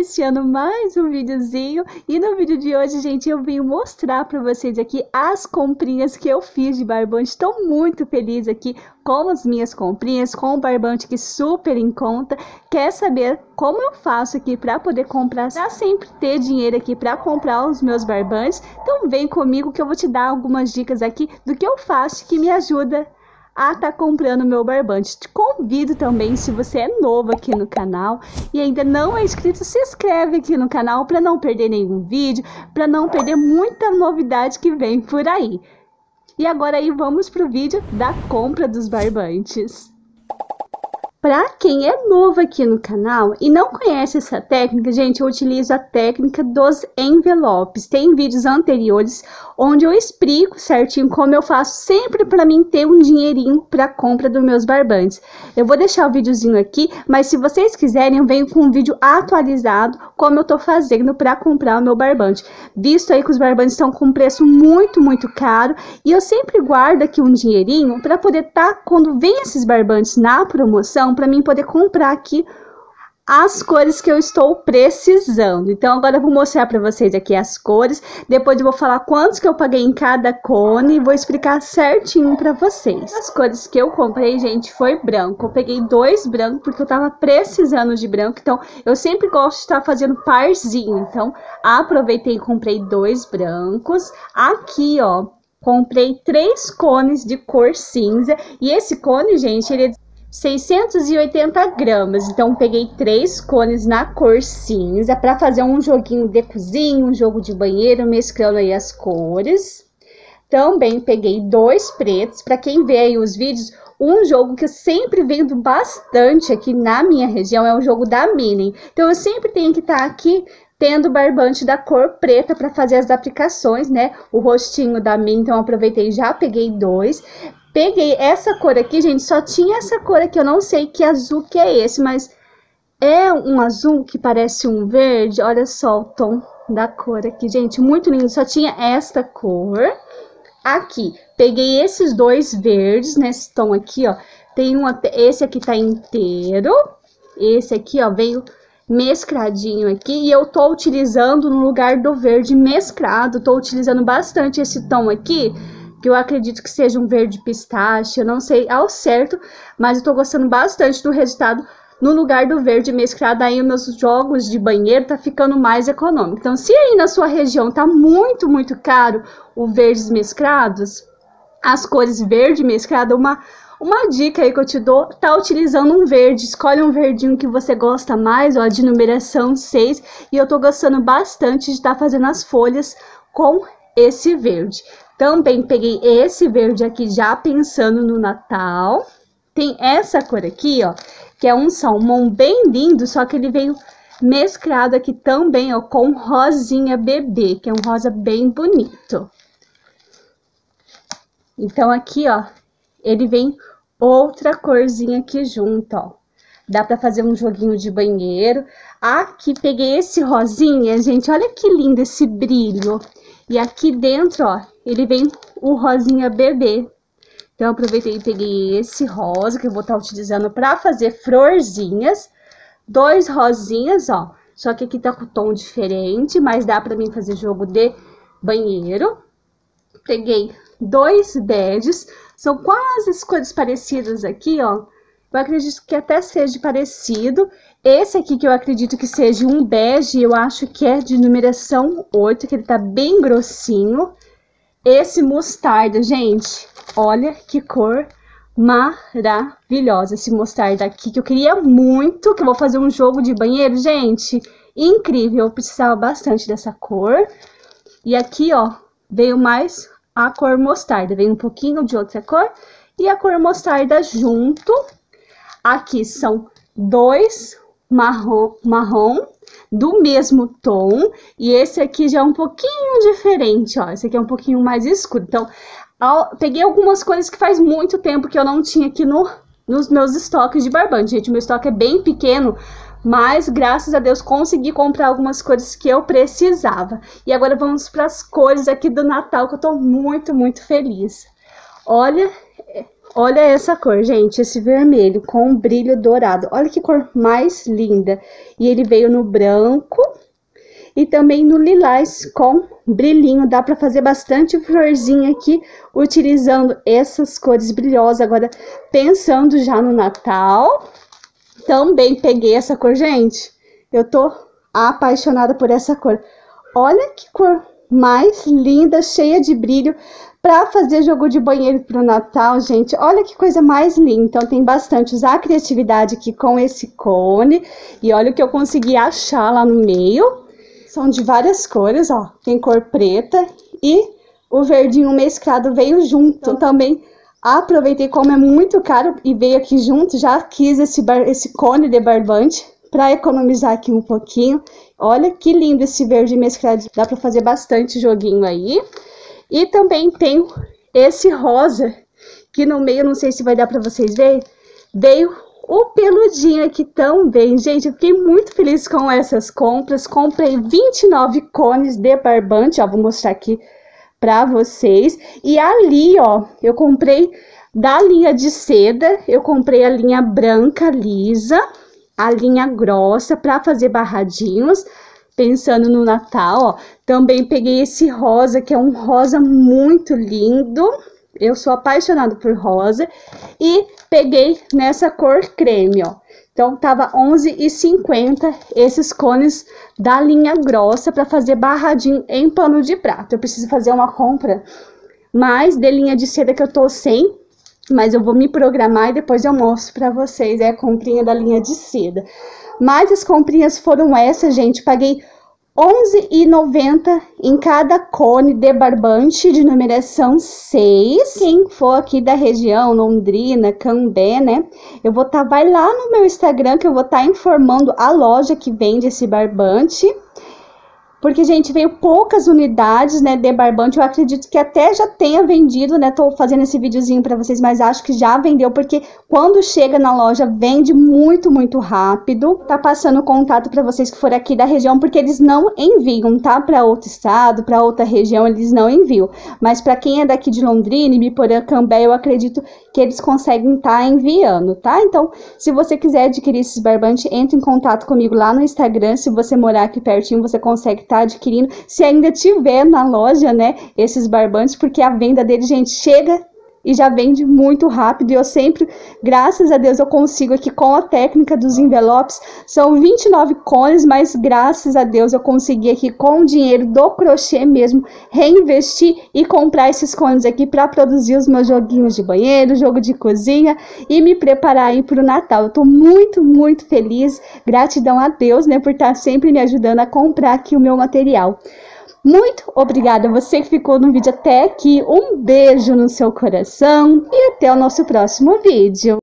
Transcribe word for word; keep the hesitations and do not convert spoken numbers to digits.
iniciando mais um videozinho. E no vídeo de hoje, gente, eu vim mostrar para vocês aqui as comprinhas que eu fiz de barbante. Estou muito feliz aqui com as minhas comprinhas, com o barbante aqui super em conta. Quer saber como eu faço aqui para poder comprar, para sempre ter dinheiro aqui para comprar os meus barbantes? Então vem comigo que eu vou te dar algumas dicas aqui do que eu faço que me ajuda a tá comprando meu barbante. Te convido também, se você é novo aqui no canal e ainda não é inscrito, se inscreve aqui no canal para não perder nenhum vídeo, para não perder muita novidade que vem por aí. E agora aí vamos pro vídeo da compra dos barbantes. Para quem é novo aqui no canal e não conhece essa técnica, gente, eu utilizo a técnica dos envelopes. Tem vídeos anteriores onde eu explico certinho como eu faço sempre para mim ter um dinheirinho para compra dos meus barbantes. Eu vou deixar o videozinho aqui, mas se vocês quiserem, eu venho com um vídeo atualizado como eu tô fazendo para comprar o meu barbante. Visto aí que os barbantes estão com preço muito, muito caro, e eu sempre guardo aqui um dinheirinho para poder tá, quando vem esses barbantes na promoção, para mim poder comprar aqui as cores que eu estou precisando. Então agora eu vou mostrar para vocês aqui as cores, depois eu vou falar quantos que eu paguei em cada cone e vou explicar certinho para vocês. As cores que eu comprei, gente, foi branco. Eu peguei dois brancos porque eu tava precisando de branco, então eu sempre gosto de estar fazendo parzinho. Então aproveitei e comprei dois brancos. Aqui, ó, comprei três cones de cor cinza, e esse cone, gente, ele é seiscentos e oitenta gramas, então peguei três cones na cor cinza para fazer um joguinho de cozinha, um jogo de banheiro, mesclando aí as cores. Também peguei dois pretos, para quem vê aí os vídeos, um jogo que eu sempre vendo bastante aqui na minha região é o jogo da Minnie. Então eu sempre tenho que estar aqui tendo barbante da cor preta para fazer as aplicações, né? O rostinho da Minnie, então eu aproveitei e já peguei dois. Peguei essa cor aqui, gente, só tinha essa cor aqui, eu não sei que azul que é esse, mas é um azul que parece um verde. Olha só o tom da cor aqui, gente, muito lindo, só tinha esta cor. Aqui, peguei esses dois verdes, nesse tom aqui, ó, tem um, esse aqui tá inteiro, esse aqui, ó, veio mescladinho aqui, e eu tô utilizando no lugar do verde mesclado, tô utilizando bastante esse tom aqui, que eu acredito que seja um verde pistache, eu não sei ao certo, mas eu tô gostando bastante do resultado no lugar do verde mesclado. Aí os meus jogos de banheiro tá ficando mais econômico. Então, se aí na sua região tá muito, muito caro o verdes mesclados, as cores verde mesclado, uma, uma dica aí que eu te dou, tá utilizando um verde, escolhe um verdinho que você gosta mais, ó, de numeração seis, e eu tô gostando bastante de estar tá fazendo as folhas com esse verde. Também peguei esse verde aqui já pensando no Natal. Tem essa cor aqui, ó, que é um salmão bem lindo, só que ele veio mesclado aqui também, ó, com rosinha bebê, que é um rosa bem bonito. Então aqui, ó, ele vem outra corzinha aqui junto, ó. Dá pra fazer um joguinho de banheiro. Aqui peguei esse rosinha, gente, olha que lindo esse brilho. E aqui dentro, ó, ele vem o rosinha bebê. Então, eu aproveitei e peguei esse rosa, que eu vou estar utilizando para fazer florzinhas. Dois rosinhas, ó. Só que aqui tá com tom diferente, mas dá pra mim fazer jogo de banheiro. Peguei dois beges. São quase as cores parecidas aqui, ó. Eu acredito que até seja parecido. Esse aqui que eu acredito que seja um bege, eu acho que é de numeração oito, que ele tá bem grossinho. Esse mostarda, gente, olha que cor maravilhosa esse mostarda aqui, que eu queria muito, que eu vou fazer um jogo de banheiro, gente, incrível, eu precisava bastante dessa cor. E aqui, ó, veio mais a cor mostarda, veio um pouquinho de outra cor e a cor mostarda junto. Aqui são dois marrom, marrom do mesmo tom, e esse aqui já é um pouquinho diferente, ó, esse aqui é um pouquinho mais escuro. Então, ó, peguei algumas coisas que faz muito tempo que eu não tinha aqui no, nos meus estoques de barbante, gente, meu estoque é bem pequeno, mas graças a Deus consegui comprar algumas cores que eu precisava. E agora vamos para as cores aqui do Natal, que eu tô muito, muito feliz. Olha, Olha essa cor, gente, esse vermelho com brilho dourado. Olha que cor mais linda. E ele veio no branco e também no lilás com brilhinho. Dá para fazer bastante florzinha aqui utilizando essas cores brilhosas. Agora, pensando já no Natal, também peguei essa cor, gente. Eu tô apaixonada por essa cor. Olha que cor mais linda, cheia de brilho. Para fazer jogo de banheiro pro Natal, gente, olha que coisa mais linda. Então, tem bastante, usar a criatividade aqui com esse cone. E olha o que eu consegui achar lá no meio. São de várias cores, ó. Tem cor preta e o verdinho mesclado veio junto. Então, também aproveitei, como é muito caro e veio aqui junto, já quis esse, bar, esse cone de barbante para economizar aqui um pouquinho. Olha que lindo esse verde mesclado. Dá para fazer bastante joguinho aí. E também tem esse rosa, que no meio, não sei se vai dar para vocês verem, veio o peludinho aqui também. Gente, eu fiquei muito feliz com essas compras. Comprei vinte e nove cones de barbante, ó, vou mostrar aqui para vocês. E ali, ó, eu comprei da linha de seda, eu comprei a linha branca lisa, a linha grossa para fazer barradinhos. Pensando no Natal, ó, também peguei esse rosa, que é um rosa muito lindo. Eu sou apaixonada por rosa. E peguei nessa cor creme, ó. Então, tava onze reais e cinquenta centavos esses cones da linha grossa para fazer barradinho em pano de prata. Eu preciso fazer uma compra mais de linha de seda que eu tô sem, mas eu vou me programar e depois eu mostro para vocês, é a comprinha da linha de seda. Mas as comprinhas foram essas, gente. Paguei onze reais e noventa centavos em cada cone de barbante de numeração seis. Quem for aqui da região, Londrina, Cambé, né? Eu vou estar, tá, vai lá no meu Instagram que eu vou estar tá informando a loja que vende esse barbante. Porque, gente, veio poucas unidades, né, de barbante. Eu acredito que até já tenha vendido, né? Tô fazendo esse videozinho pra vocês, mas acho que já vendeu. Porque quando chega na loja, vende muito, muito rápido. Tá passando contato pra vocês que forem aqui da região, porque eles não enviam, tá? Pra outro estado, pra outra região, eles não enviam. Mas pra quem é daqui de Londrina, Ibiporã, Cambé, eu acredito que eles conseguem tá enviando, tá? Então, se você quiser adquirir esses barbantes, entre em contato comigo lá no Instagram. Se você morar aqui pertinho, você consegue tá adquirindo, se ainda tiver na loja, né, esses barbantes, porque a venda dele, gente, chega e já vende muito rápido. E eu sempre, graças a Deus, eu consigo aqui com a técnica dos envelopes. São vinte e nove cones, mas graças a Deus eu consegui aqui com o dinheiro do crochê mesmo reinvestir e comprar esses cones aqui para produzir os meus joguinhos de banheiro, jogo de cozinha e me preparar aí para o Natal. Eu tô muito, muito feliz. Gratidão a Deus, né, por estar sempre me ajudando a comprar aqui o meu material. Muito obrigada a você que ficou no vídeo até aqui. Um beijo no seu coração e até o nosso próximo vídeo.